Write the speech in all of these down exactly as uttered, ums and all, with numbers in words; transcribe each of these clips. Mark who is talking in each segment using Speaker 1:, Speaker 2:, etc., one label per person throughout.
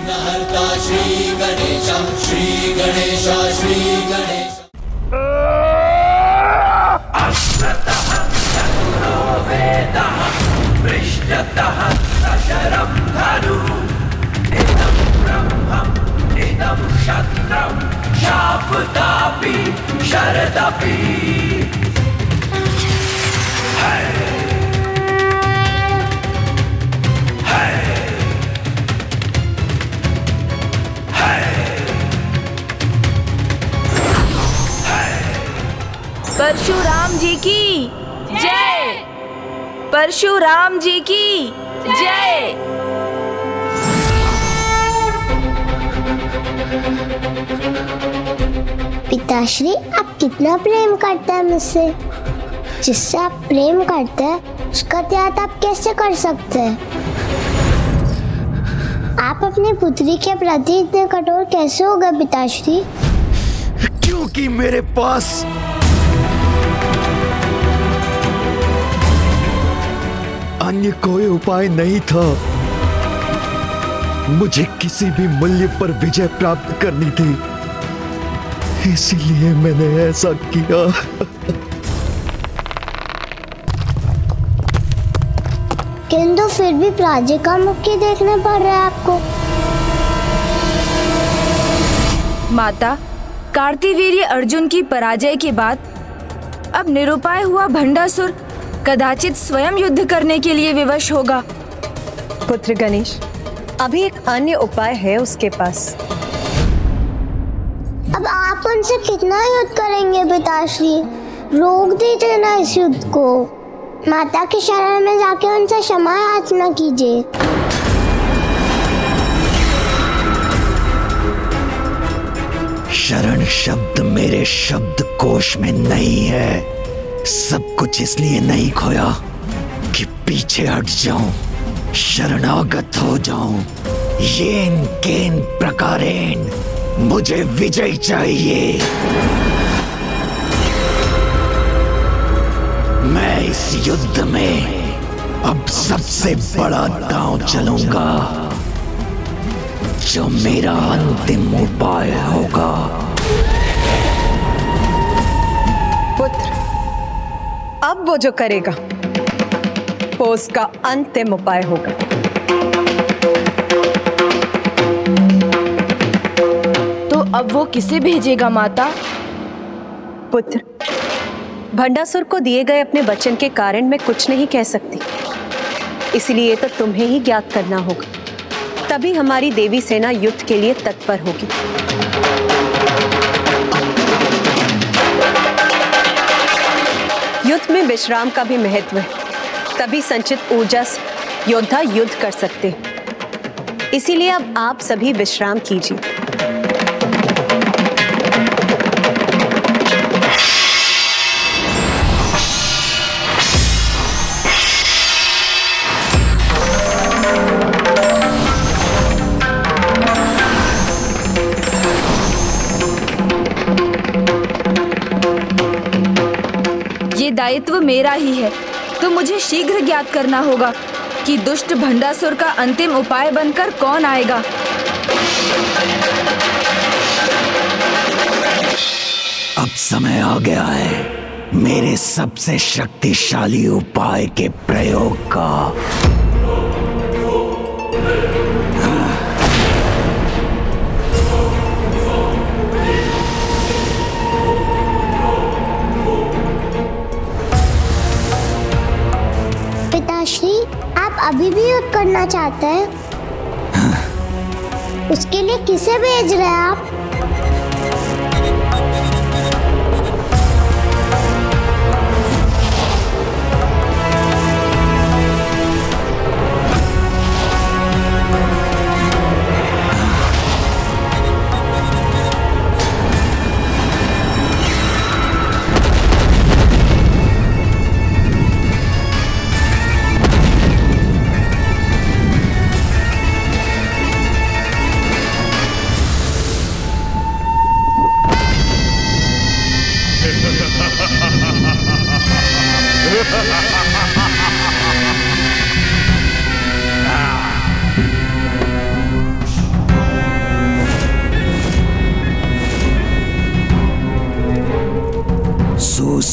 Speaker 1: विघ्नहर्ता श्री गणेश श्री गणेश श्री गणेश।
Speaker 2: अस्त्रतः चतुरो वेदः पृष्ठतः सशरं धनु इदं ब्रह्मम् इदं शस्त्रं शापदापि शरदपि।
Speaker 3: परशुराम जी की जय। परशुराम जी की जय।
Speaker 4: पिताश्री, आप कितना प्रेम करते हैं मुझसे? जिससे आप प्रेम करते हैं उसका त्याग आप कैसे कर सकते हैं? आप अपनी पुत्री के प्रति इतने कठोर कैसे हो गए पिताश्री?
Speaker 5: क्योंकि मेरे पास अन्य कोई उपाय नहीं था। मुझे किसी भी मूल्य पर विजय प्राप्त करनी थी, इसीलिए मैंने ऐसा किया।
Speaker 4: किंतु फिर भी पराजय का मुक्की देखने पड़ रहा है आपको।
Speaker 3: माता, कार्तिवीर्य अर्जुन की पराजय के बाद अब निरुपाय हुआ भंडासुर कदाचित स्वयं युद्ध करने के लिए विवश होगा।
Speaker 6: पुत्र गणेश, अभी एक अन्य उपाय है उसके पास।
Speaker 4: अब आप उनसे कितना युद्ध करेंगे पिताश्री? रोक दीजिए ना इस युद्ध को। माता के शरण में जाके उनसे क्षमा याचना कीजिए।
Speaker 5: शरण शब्द मेरे शब्द कोश में नहीं है। सब कुछ इसलिए नहीं खोया कि पीछे हट जाऊं, शरणागत हो जाऊं। येन केन प्रकारेण मुझे विजय चाहिए। मैं इस युद्ध में अब सबसे बड़ा दांव चलूंगा, जो मेरा अंतिम उपाय होगा।
Speaker 6: पुत्र, अब वो जो करेगा वो उसका अंतिम उपाय होगा।
Speaker 3: तो अब वो किसे भेजेगा माता?
Speaker 6: पुत्र, भंडासुर को दिए गए अपने वचन के कारण मैं कुछ नहीं कह सकती, इसलिए तो तुम्हें ही ज्ञात करना होगा। तभी हमारी देवी सेना युद्ध के लिए तत्पर होगी। युद्ध में विश्राम का भी महत्व है, तभी संचित ऊर्जा से योद्धा युद्ध कर सकते हैं। इसीलिए अब आप सभी विश्राम कीजिए।
Speaker 3: दायित्व मेरा ही है, तो मुझे शीघ्र ज्ञात करना होगा कि दुष्ट भंडासुर का अंतिम उपाय बनकर कौन आएगा।
Speaker 5: अब समय आ गया है मेरे सबसे शक्तिशाली उपाय के प्रयोग का।
Speaker 4: पिताश्री, आप अभी भी युद्ध करना चाहते हैं? उसके लिए किसे भेज रहे हैं आप?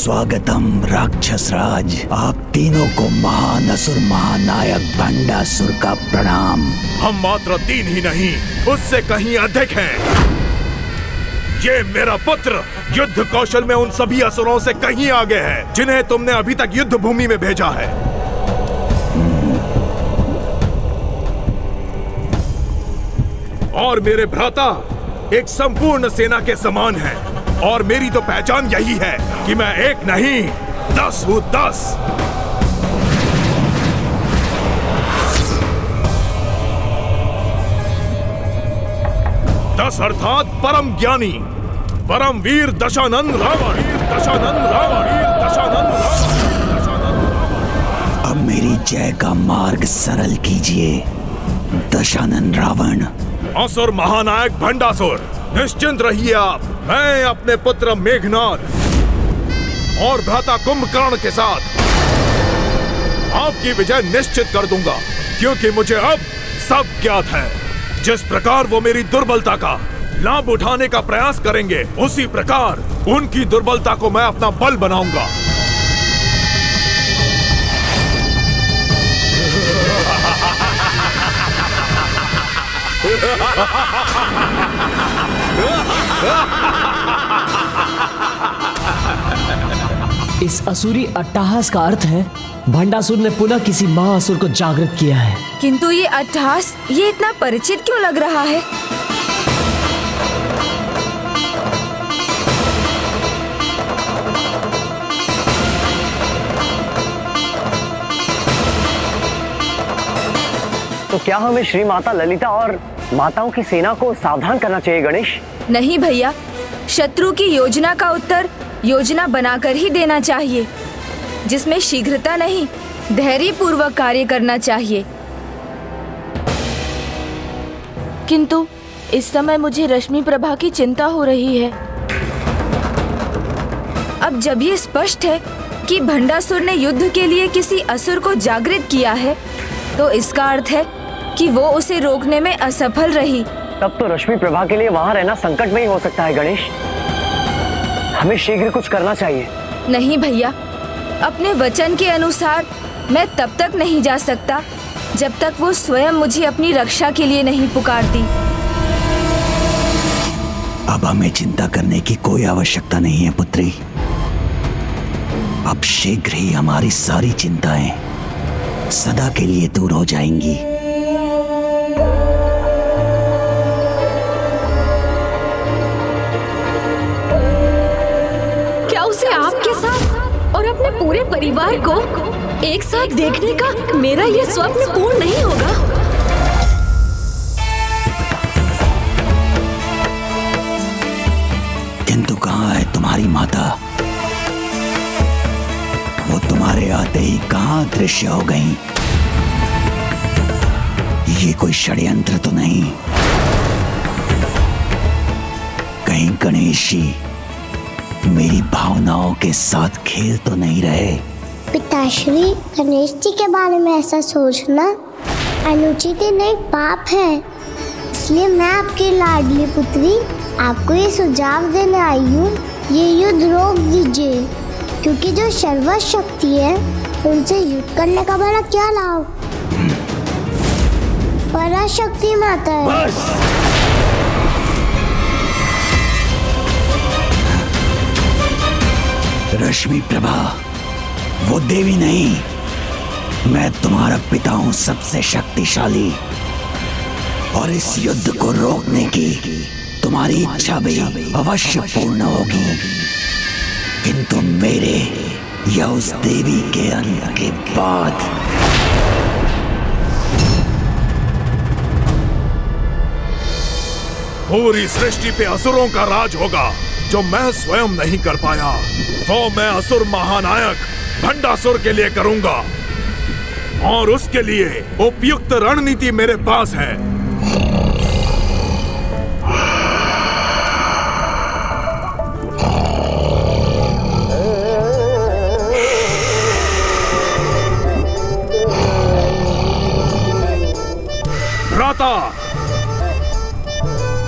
Speaker 5: स्वागतम राक्षस राज। आप तीनों को महान असुर महानायक भंडासुर का प्रणाम।
Speaker 7: हम मात्र तीन ही नहीं, उससे कहीं अधिक हैं। ये मेरा पुत्र युद्ध कौशल में उन सभी असुरों से कहीं आगे है जिन्हें तुमने अभी तक युद्ध भूमि में भेजा है। और मेरे भ्राता एक संपूर्ण सेना के समान है, और मेरी तो पहचान यही है कि मैं एक नहीं दस हूं, दस। दस अर्थात परम ज्ञानी, परम वीर दशानंद रावण, दशानंद रावण, दशानंद रावण।
Speaker 5: अब मेरी जय का मार्ग सरल कीजिए दशानंद रावण।
Speaker 7: असुर महानायक भंडासुर, निश्चिंत रहिए आप। मैं अपने पुत्र मेघनाद और भ्राता कुंभकर्ण के साथ आपकी विजय निश्चित कर दूंगा, क्योंकि मुझे अब सब ज्ञात है। जिस प्रकार वो मेरी दुर्बलता का लाभ उठाने का प्रयास करेंगे, उसी प्रकार उनकी दुर्बलता को मैं अपना बल बनाऊंगा।
Speaker 8: इस असुरी अट्टहास का अर्थ है भंडासुर ने पुनः किसी महाअसुर को जागृत किया है।
Speaker 3: किंतु ये अट्टहास ये इतना परिचित क्यों लग रहा है?
Speaker 9: तो क्या हमें श्री माता ललिता और माताओं की सेना को सावधान करना चाहिए गणेश?
Speaker 3: नहीं भैया, शत्रु की योजना का उत्तर योजना बनाकर ही देना चाहिए, जिसमें शीघ्रता नहीं धैर्य पूर्वक कार्य करना चाहिए। किंतु इस समय मुझे रश्मि प्रभा की चिंता हो रही है। अब जब ये स्पष्ट है कि भंडासुर ने युद्ध के लिए किसी असुर को जागृत किया है, तो इसका अर्थ है कि वो उसे रोकने में असफल रही।
Speaker 9: तब तो रश्मि प्रभा के लिए वहाँ रहना संकट में ही हो सकता है गणेश। हमें शीघ्र कुछ करना चाहिए।
Speaker 3: नहीं भैया, अपने वचन के अनुसार मैं तब तक नहीं जा सकता जब तक वो स्वयं मुझे अपनी रक्षा के लिए नहीं पुकारती।
Speaker 5: अब हमें चिंता करने की कोई आवश्यकता नहीं है पुत्री। अब शीघ्र ही हमारी सारी चिंताएं सदा के लिए दूर हो जाएंगी।
Speaker 10: क्या उसे आपके साथ और अपने पूरे परिवार को एक साथ देखने का मेरा ये स्वप्न पूर्ण नहीं होगा?
Speaker 5: किंतु कहाँ है तुम्हारी माता? वो तुम्हारे आते ही कहाँ दृश्य हो गई? ये कोई षड्यंत्र तो नहीं? कहीं गणेश जी मेरी भावनाओं के साथ खेल तो नहीं रहे?
Speaker 4: पिताश्री, गणेश जी के बारे में ऐसा सोचना अनुचित नहीं, पाप है। इसलिए मैं आपकी लाडली पुत्री आपको ये सुझाव देने आई हूँ, ये युद्ध रोक दीजिए, क्योंकि जो सर्वशक्ति है उनसे युद्ध करने का बड़ा क्या लाभ? पराशक्ति माता है।
Speaker 5: रश्मि प्रभा वो देवी नहीं, मैं तुम्हारा पिता हूं, सबसे शक्तिशाली। और इस युद्ध को रोकने की तुम्हारी इच्छा भी अवश्य पूर्ण होगी, किंतु मेरे या उस देवी के अंत के बाद।
Speaker 7: पूरी सृष्टि पे असुरों का राज होगा जो मैं स्वयं नहीं कर पाया। वो मैं असुर महानायक भंडासुर के लिए करूंगा, और उसके लिए उपयुक्त रणनीति मेरे पास है। भ्राता,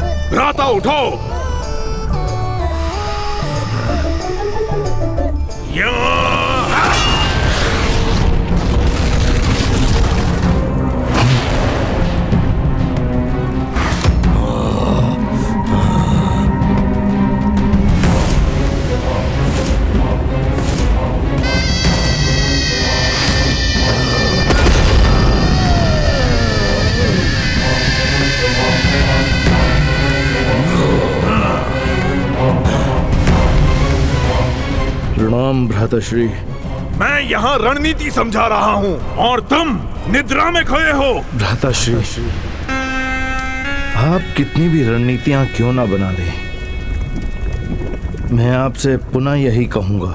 Speaker 7: भ्राता उठो।
Speaker 11: प्रणाम भ्राताश्री।
Speaker 7: मैं यहाँ रणनीति समझा रहा हूँ और तुम निद्रा में खोए हो।
Speaker 11: भ्राताश्री, आप कितनी भी रणनीतियां क्यों ना बना लें, मैं आपसे पुनः यही कहूंगा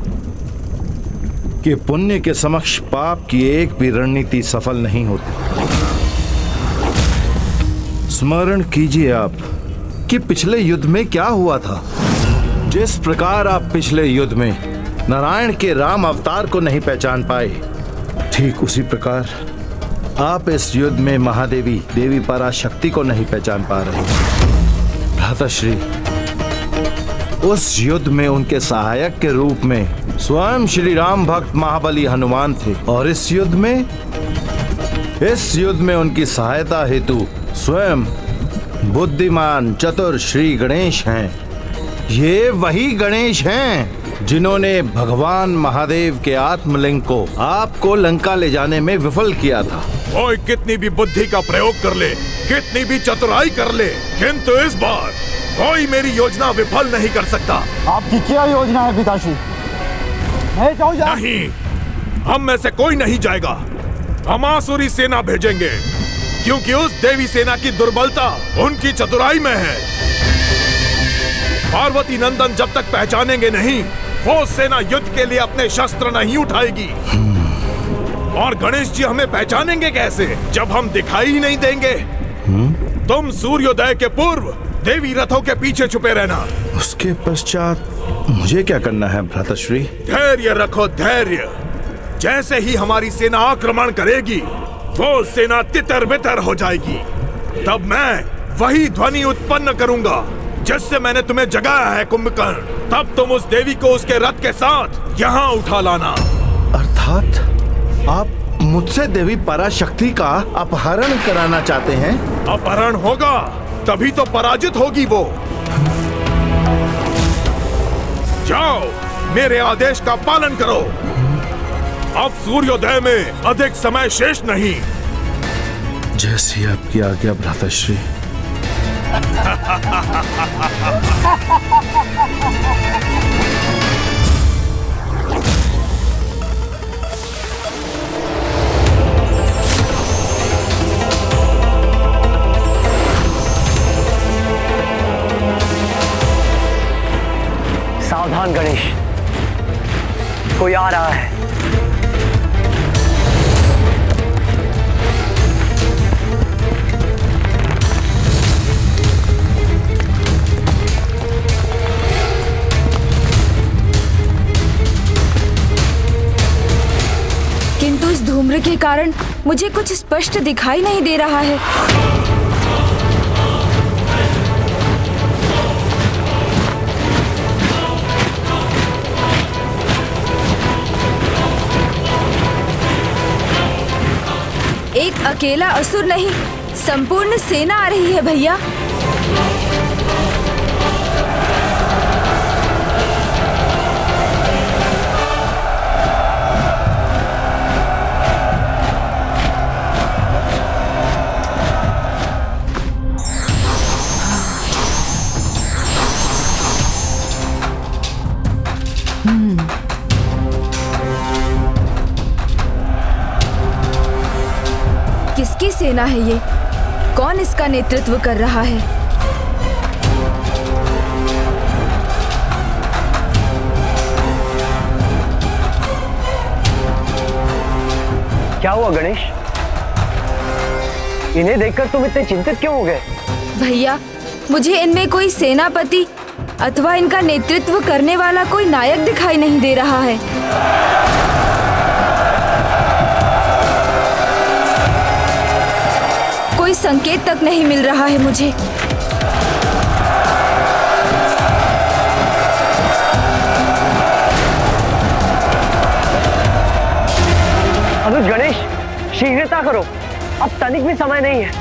Speaker 11: कि पुण्य के समक्ष पाप की एक भी रणनीति सफल नहीं होती। स्मरण कीजिए आप कि पिछले युद्ध में क्या हुआ था। जिस प्रकार आप पिछले युद्ध में नारायण के राम अवतार को नहीं पहचान पाए, ठीक उसी प्रकार आप इस युद्ध में महादेवी देवी पराशक्ति को नहीं पहचान पा रहे। भ्राताश्री, उस युद्ध में उनके सहायक के रूप में स्वयं श्री राम भक्त महाबली हनुमान थे और इस युद्ध में इस युद्ध में उनकी सहायता हेतु स्वयं बुद्धिमान चतुर श्री गणेश हैं। ये वही गणेश हैं जिन्होंने भगवान महादेव के आत्मलिंग को आपको लंका ले जाने में विफल किया था।
Speaker 7: कोई कितनी भी बुद्धि का प्रयोग कर ले, कितनी भी चतुराई कर ले, किंतु इस बार कोई मेरी योजना विफल नहीं कर सकता।
Speaker 12: आपकी क्या योजना है पिताश्री? मैं जाऊं जा...
Speaker 7: नहीं, हम में से कोई नहीं जाएगा। हम आसुरी सेना भेजेंगे क्योंकि उस देवी सेना की दुर्बलता उनकी चतुराई में है। पार्वती नंदन जब तक पहचानेंगे नहीं, वो सेना युद्ध के लिए अपने शस्त्र नहीं उठाएगी। और गणेश जी हमें पहचानेंगे कैसे जब हम दिखाई ही नहीं देंगे? तुम सूर्योदय के पूर्व देवी रथों के पीछे छुपे रहना।
Speaker 11: उसके पश्चात मुझे क्या करना है भ्राताश्री?
Speaker 7: धैर्य रखो, धैर्य। जैसे ही हमारी सेना आक्रमण करेगी, वो सेना तितर बितर हो जाएगी। तब मैं वही ध्वनि उत्पन्न करूंगा जिससे मैंने तुम्हें जगाया है कुंभकर्ण। तब तुम उस देवी को उसके रथ के साथ यहाँ उठा लाना।
Speaker 11: अर्थात आप मुझसे देवी पराशक्ति का अपहरण कराना चाहते हैं?
Speaker 7: अपहरण होगा तभी तो पराजित होगी वो। जाओ, मेरे आदेश का पालन करो। अब सूर्योदय में अधिक समय शेष नहीं।
Speaker 11: जैसी आपकी आज्ञा भ्राताश्री।
Speaker 9: सावधान गणेश, कोई आ रहा है।
Speaker 3: किंतु इस धूम्र के कारण मुझे कुछ स्पष्ट दिखाई नहीं दे रहा है। एक अकेला असुर नहीं, संपूर्ण सेना आ रही है भैया। किसकी सेना है ये? कौन इसका नेतृत्व कर रहा है?
Speaker 9: क्या हुआ गणेश? इन्हें देखकर तुम इतने चिंतित क्यों हो गए?
Speaker 3: भैया, मुझे इनमें कोई सेनापति अथवा इनका नेतृत्व करने वाला कोई नायक दिखाई नहीं दे रहा है। कोई संकेत तक नहीं मिल रहा है मुझे।
Speaker 9: शीघ्रता करो, अब तनिक भी समय नहीं है।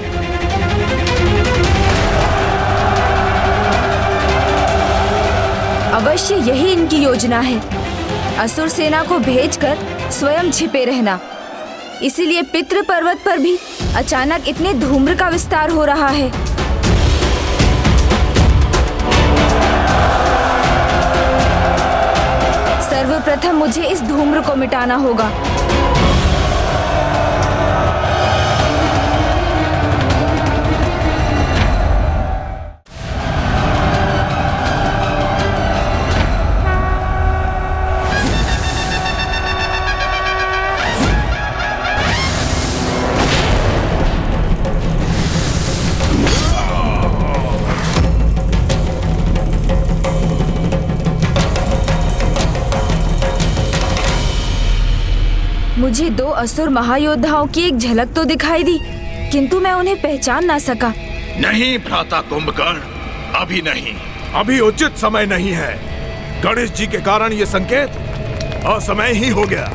Speaker 3: अवश्य यही इनकी योजना है, असुर सेना को भेजकर स्वयं छिपे रहना। इसीलिए पितृ पर्वत पर भी अचानक इतने धूम्र का विस्तार हो रहा है। सर्वप्रथम मुझे इस धूम्र को मिटाना होगा। मुझे दो असुर महायोद्धाओं की एक झलक तो दिखाई दी, किंतु मैं उन्हें पहचान ना सका।
Speaker 7: नहीं भ्राता कुंभकर्ण, अभी नहीं, अभी उचित समय नहीं है। गणेश जी के कारण ये संकेत असमय ही हो गया।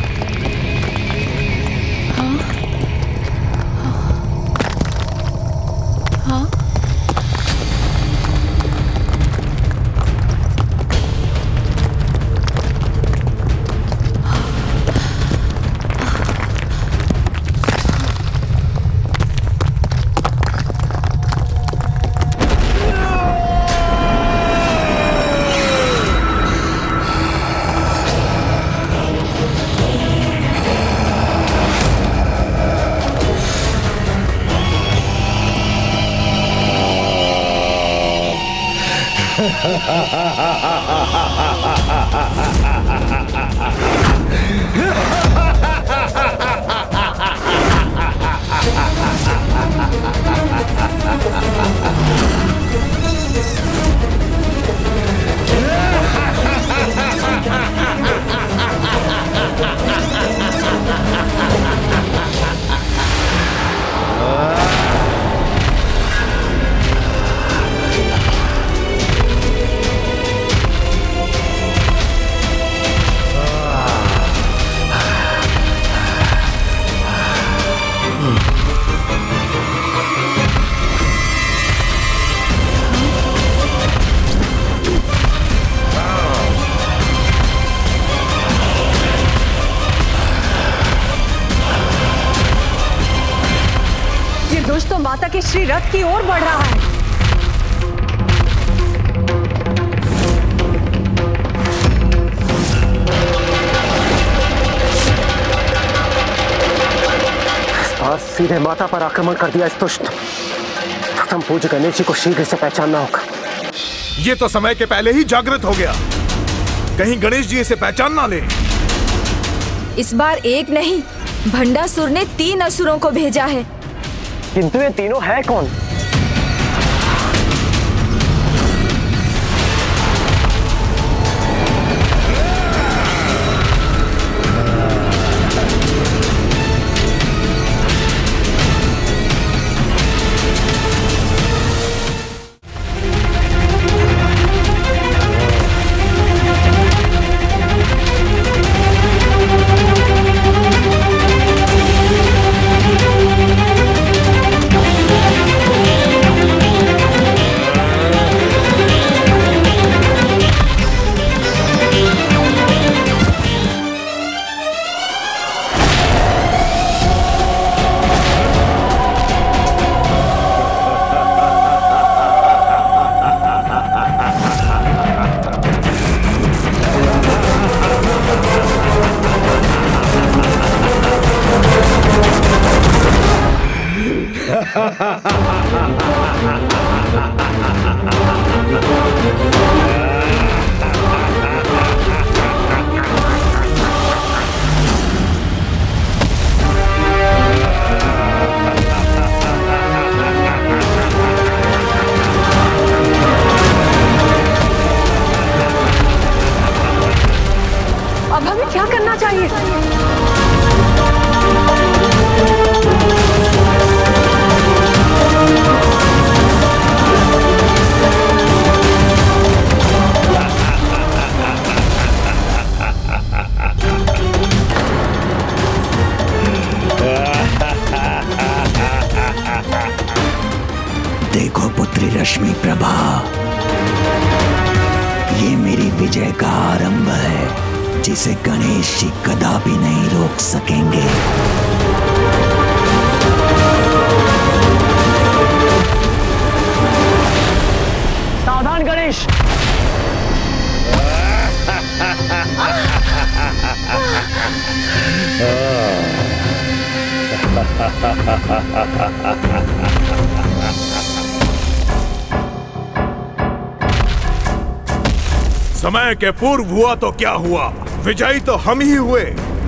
Speaker 10: हाँ? हाँ?
Speaker 6: माता के श्री रथ की ओर बढ़ रहा है।
Speaker 9: आज सीधे माता पर आक्रमण कर दिया इस दुष्ट। प्रथम पूज्य गणेश जी को शीघ्र से पहचानना होगा।
Speaker 7: ये तो समय के पहले ही जागृत हो गया, कहीं गणेश जी इसे पहचान ना ले।
Speaker 3: इस बार एक नहीं, भंडासुर ने तीन असुरों को भेजा है।
Speaker 9: किंतु ये तीनों है कौन?
Speaker 2: Oh
Speaker 5: देखो पुत्री रश्मि प्रभा, ये मेरी विजय का आरंभ है जिसे गणेश जी कदापि नहीं रोक सकेंगे।
Speaker 9: सावधान गणेश।
Speaker 7: समय के पूर्व हुआ तो क्या हुआ, विजयी तो हम ही हुए।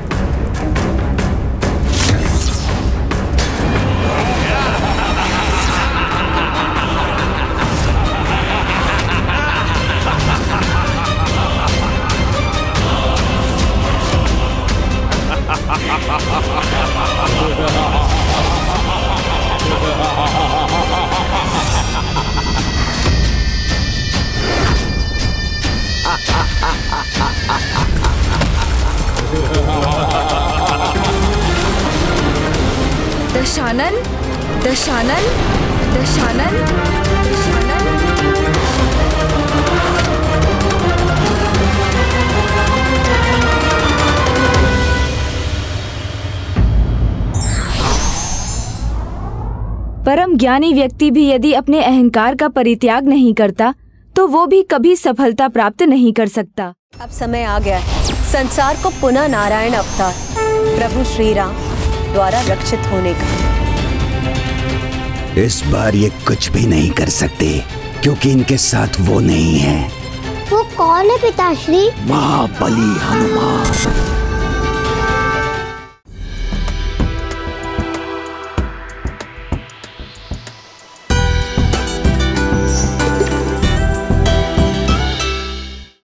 Speaker 3: दशानन, दशानन, दशानन, दशानन। परम ज्ञानी व्यक्ति भी यदि अपने अहंकार का परित्याग नहीं करता तो वो भी कभी सफलता प्राप्त नहीं कर सकता।
Speaker 6: अब समय आ गया है संसार को पुनः नारायण अवतार प्रभु श्री राम द्वारा रक्षित होने का।
Speaker 5: इस बार ये कुछ भी नहीं कर सकते क्योंकि इनके साथ वो नहीं है।
Speaker 4: वो कौन है पिताश्री?
Speaker 5: महाबली हनुमान।